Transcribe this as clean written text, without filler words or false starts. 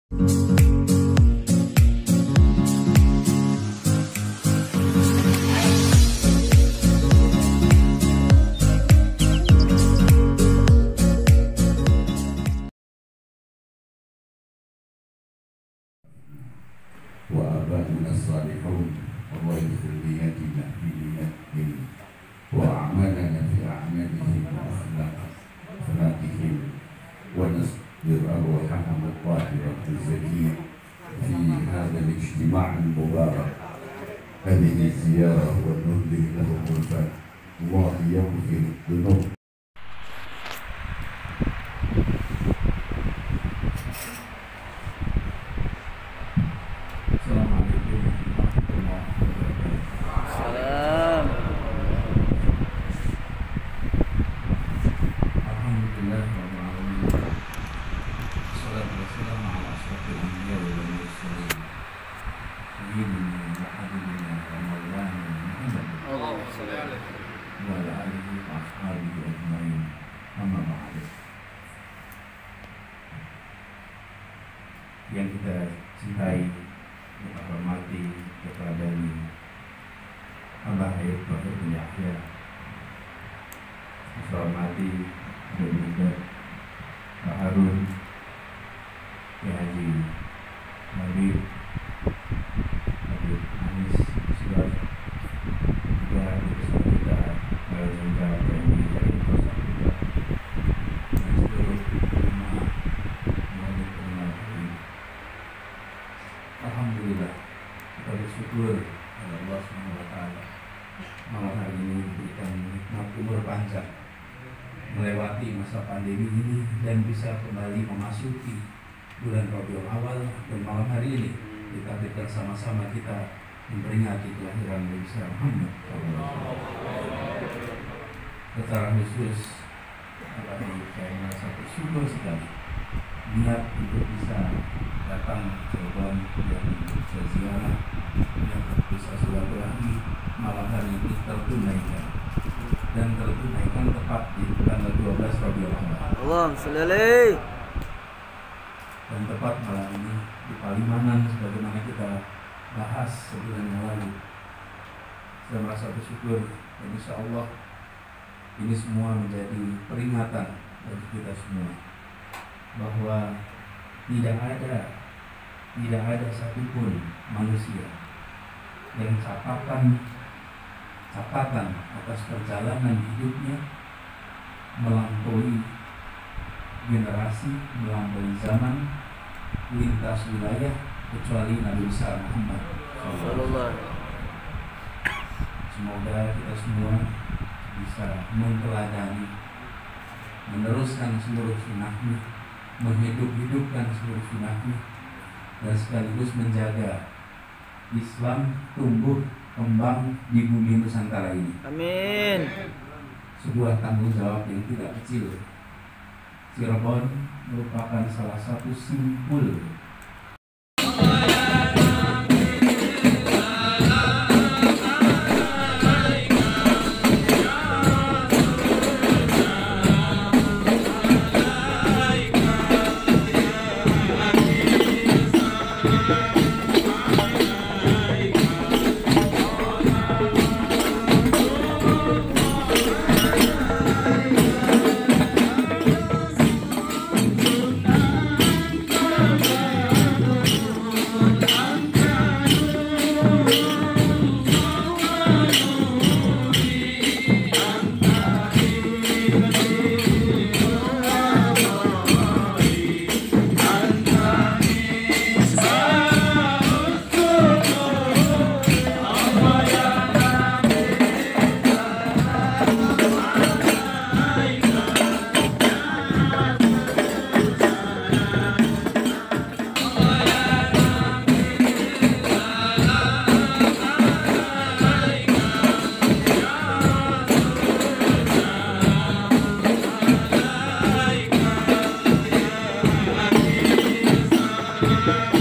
وآباؤنا الصالحون الله يغفر لنياتنا في نياتهم وأعمالنا في أعمالهم وأخلاقهم ونصبر أرواحهم الطاهرة الزكية في هذا الاجتماع المبارك هذه الزيارة ونهدي لهم الفاتحة الله يغفر الذنوب. Yang kita cintai, kita hormati kepada Abah Ayub Bahir bin Yahya, kita hormati Abu Muhammad Pak Harun, Ki Haji Habib Anis Surat, juga bersama kita Jenderal TNI Jaring Kosa juga, dan seluruh jemaah Maulid Pengenal hari. Alhamdulillah, kita bersyukur kepada Allah SWT. Malam hari ini diberikan nikmat umur panjang, melewati masa pandemi ini dan bisa kembali memasuki bulan Rabiul Awal, dan malam hari ini ditakdirkan sama-sama kita memperingati kelahiran Nabi Muhammad SAW. Secara khusus, saya merasa bersyukur sekali niat untuk bisa datang ke Cirebon dan bisa ziarah dan bisa silaturahmi malam hari ini tertunaikan, dan tertunaikan tepat di tanggal 12 Rabiul Awal. Allahumma sholli alaihi. Dan tepat malam ini di Palimanan sebagaimana kita bahas sebulan yang lalu. Saya merasa bersyukur dan insya Allah ini semua menjadi peringatan bagi kita semua bahwa tidak ada satupun manusia yang catatan atas perjalanan hidupnya melampaui generasi, melampaui zaman, lintas wilayah, kecuali Nabi besar Muhammad SAW. Semoga kita semua bisa menteladani, meneruskan seluruh sunnahnya, menghidup-hidupkan seluruh sunnahnya, dan sekaligus menjaga Islam tumbuh kembang di bumi Nusantara ini. Amin. Sebuah tanggung jawab yang tidak kecil. Cirebon merupakan salah satu simpul Bye.